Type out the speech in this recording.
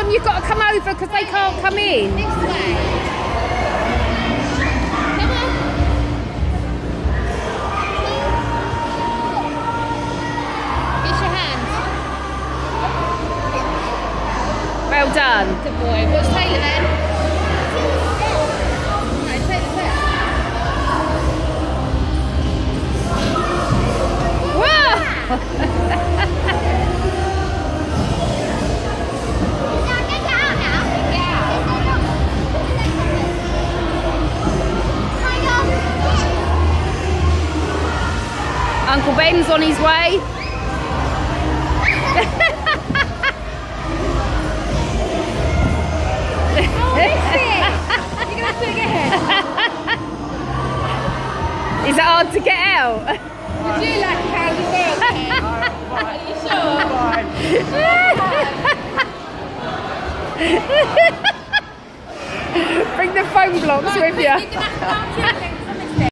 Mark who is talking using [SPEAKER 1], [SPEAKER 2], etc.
[SPEAKER 1] on, you've got to come over because they can't come in.
[SPEAKER 2] This way. Come on. Kiss your hand.
[SPEAKER 1] Well done.
[SPEAKER 2] Good boy. What's Taylor then? No, Taylor's there.
[SPEAKER 1] Whoa! Uncle Ben's on his way. Is it hard to get out?
[SPEAKER 2] Would you like a candy world? Are you sure?
[SPEAKER 1] Bring the phone blocks with you.
[SPEAKER 2] You're gonna have to